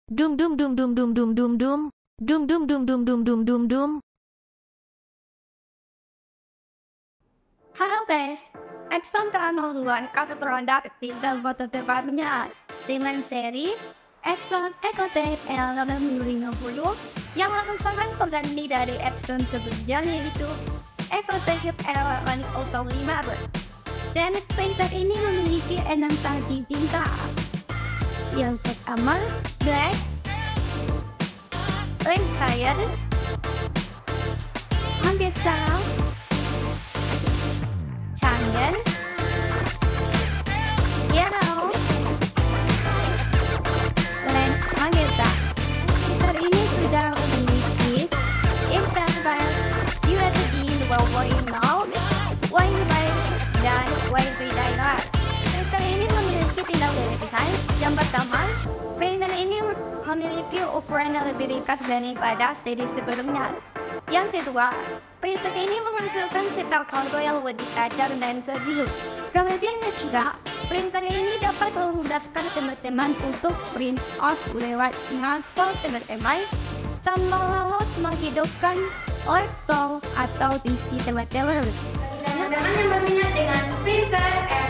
Dum dum dum dum dum dum dum dum. Dum dum dum dum dum dum dum dum. Halo guys, Epson telah mengeluarkan produk pintar foto terbarunya dengan seri Epson EcoTape L850 yang merupakan pengganti dari Epson sebelumnya, yaitu EcoTape L805. Dan printer ini memiliki 6 tangki tinta. Yang pertama, black, red giant, magenta, giant, yellow, red magenta. Printer ini sudah memiliki internal USB 2.0, Wi-Fi, dan Wi-Fi Direct. Printer ini memiliki 3 desain. Yang pertama, printer ini memiliki ukuran yang lebih ringkas daripada seri sebelumnya. Yang kedua, printer ini menghasilkan cetak foto yang lebih tajam dan serius. Kemudian ketiga, printer ini dapat memudahkan teman-teman untuk print off lewat smartphone teman-teman tanpa harus menghidupkan laptop atau PC teman-teman. Teman-teman yang berminat dengan printer